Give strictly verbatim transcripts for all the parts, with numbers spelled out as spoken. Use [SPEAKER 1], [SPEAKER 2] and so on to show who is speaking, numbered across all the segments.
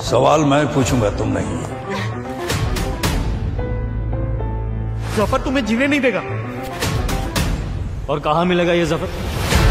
[SPEAKER 1] सवाल मैं पूछूंगा, तुम नहीं।
[SPEAKER 2] जफर तुम्हें जीने नहीं देगा।
[SPEAKER 3] और कहां मिलेगा ये जफर?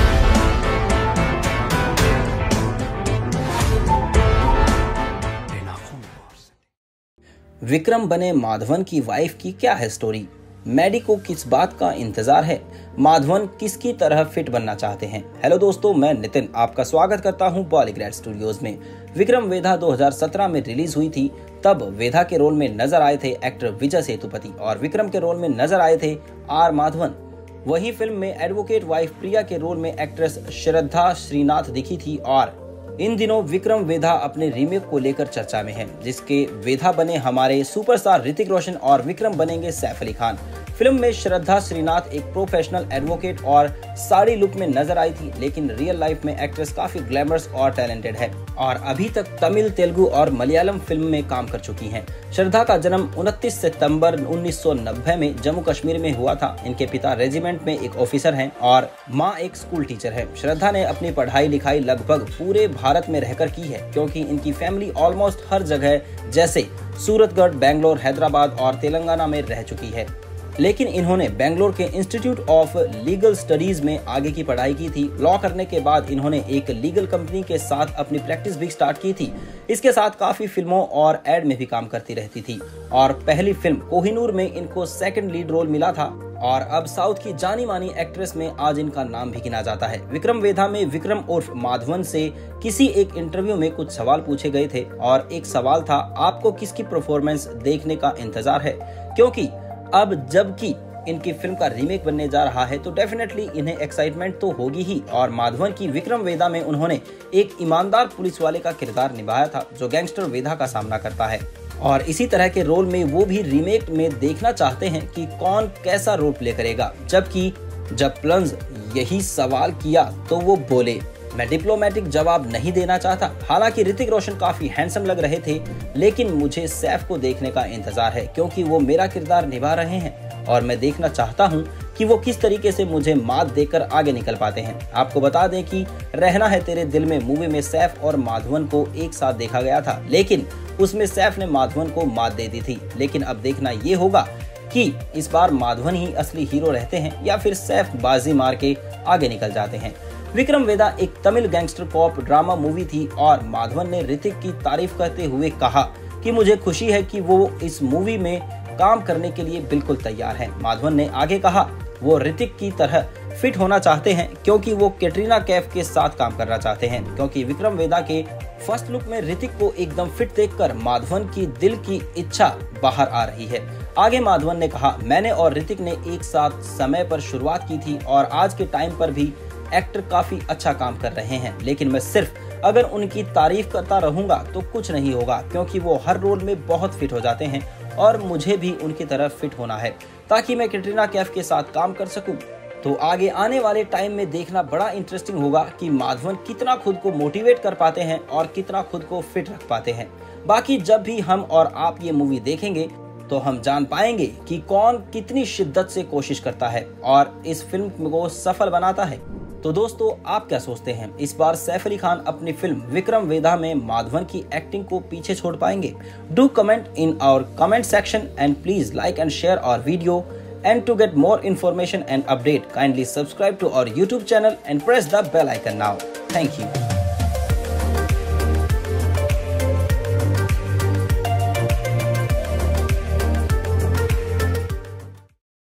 [SPEAKER 4] विक्रम बने माधवन की वाइफ की क्या है स्टोरी? मैडी को किस बात का इंतजार है? माधवन किसकी तरह फिट बनना चाहते हैं? हेलो दोस्तों, मैं नितिन आपका स्वागत करता हूं बॉलीग्रैड स्टूडियोज में। विक्रम वेधा दो हज़ार सत्रह में रिलीज हुई थी। तब वेधा के रोल में नजर आए थे एक्टर विजय सेतुपति और विक्रम के रोल में नजर आए थे आर माधवन। वही फिल्म में एडवोकेट वाइफ प्रिया के रोल में एक्ट्रेस श्रद्धा श्रीनाथ दिखी थी। और इन दिनों विक्रम वेधा अपने रीमेक को लेकर चर्चा में है, जिसके वेधा बने हमारे सुपरस्टार ऋतिक रोशन और विक्रम बनेंगे सैफ अली खान। फिल्म में श्रद्धा श्रीनाथ एक प्रोफेशनल एडवोकेट और साड़ी लुक में नजर आई थी, लेकिन रियल लाइफ में एक्ट्रेस काफी ग्लैमरस और टैलेंटेड है और अभी तक तमिल, तेलुगु और मलयालम फिल्म में काम कर चुकी हैं। श्रद्धा का जन्म उनतीस सितंबर उन्नीस सौ नब्बे में जम्मू कश्मीर में हुआ था। इनके पिता रेजिमेंट में एक ऑफिसर हैं और माँ एक स्कूल टीचर है। श्रद्धा ने अपनी पढ़ाई लिखाई लगभग पूरे भारत में रहकर की है, क्योंकि इनकी फैमिली ऑलमोस्ट हर जगह जैसे सूरतगढ़, बेंगलोर, हैदराबाद और तेलंगाना में रह चुकी है। लेकिन इन्होंने बेंगलोर के इंस्टीट्यूट ऑफ लीगल स्टडीज में आगे की पढ़ाई की थी। लॉ करने के बाद इन्होंने एक लीगल कंपनी के साथ अपनी प्रैक्टिस भी स्टार्ट की थी। इसके साथ काफी फिल्मों और एड में भी काम करती रहती थी और पहली फिल्म कोहिनूर में इनको सेकंड लीड रोल मिला था और अब साउथ की जानी मानी एक्ट्रेस में आज इनका नाम भी गिना जाता है। विक्रम वेधा में विक्रम उर्फ माधवन से किसी एक इंटरव्यू में कुछ सवाल पूछे गए थे और एक सवाल था, आपको किसकी परफॉर्मेंस देखने का इंतजार है? क्योंकि अब जबकि इनकी फिल्म का रीमेक बनने जा रहा है तो डेफिनेटली इन्हें एक्साइटमेंट तो होगी ही। और माधवन की विक्रम वेधा में उन्होंने एक ईमानदार पुलिस वाले का किरदार निभाया था जो गैंगस्टर वेधा का सामना करता है और इसी तरह के रोल में वो भी रीमेक में देखना चाहते हैं कि कौन कैसा रोल प्ले करेगा। जबकि जब प्लंज यही सवाल किया तो वो बोले, मैं डिप्लोमेटिक जवाब नहीं देना चाहता। हालांकि ऋतिक रोशन काफी हैंडसम लग रहे थे, लेकिन मुझे सैफ को देखने का इंतजार है क्योंकि वो मेरा किरदार निभा रहे हैं और मैं देखना चाहता हूं कि वो किस तरीके से मुझे मात देकर आगे निकल पाते हैं। आपको बता दें कि रहना है तेरे दिल में मूवी में सैफ और माधवन को एक साथ देखा गया था, लेकिन उसमें सैफ ने माधवन को मात दे दी थी। लेकिन अब देखना ये होगा कि इस बार माधवन ही असली हीरो रहते हैं या फिर सैफ बाजी मार के आगे निकल जाते हैं। विक्रम वेधा एक Tamil gangster cop drama movie थी और माधवन ने ऋतिक की तारीफ करते हुए कहा कि मुझे खुशी है कि वो इस मूवी में काम करने के लिए बिल्कुल तैयार हैं। माधवन ने आगे कहा वो ऋतिक की तरह फिट होना चाहते हैं क्योंकि वो कैटरीना कैफ के साथ काम करना चाहते हैं, क्योंकि विक्रम वेधा के फर्स्ट लुक में ऋतिक को एकदम फिट देखकर माधवन की दिल की इच्छा बाहर आ रही है। आगे माधवन ने कहा, मैंने और ऋतिक ने एक साथ समय पर शुरुआत की थी और आज के टाइम पर भी एक्टर काफी अच्छा काम कर रहे हैं, लेकिन मैं सिर्फ अगर उनकी तारीफ करता रहूंगा तो कुछ नहीं होगा, क्योंकि वो हर रोल में बहुत फिट हो जाते हैं और मुझे भी उनकी तरह फिट होना है ताकि मैं कैटरीना कैफ के साथ काम कर सकूं। तो आगे आने वाले टाइम में देखना बड़ा इंटरेस्टिंग होगा कि माधवन कितना खुद को मोटिवेट कर पाते हैं और कितना खुद को फिट रख पाते हैं। बाकी जब भी हम और आप ये मूवी देखेंगे तो हम जान पाएंगे कि कौन कितनी शिद्दत से कोशिश करता है और इस फिल्म को सफल बनाता है। तो दोस्तों, आप क्या सोचते हैं, इस बार सैफ अली खान अपनी फिल्म विक्रम वेधा में माधवन की एक्टिंग को पीछे छोड़ पाएंगे? Do comment in our comment section and please like and share our video, and to get more information and update kindly subscribe to our YouTube channel and press the bell icon now. Thank you.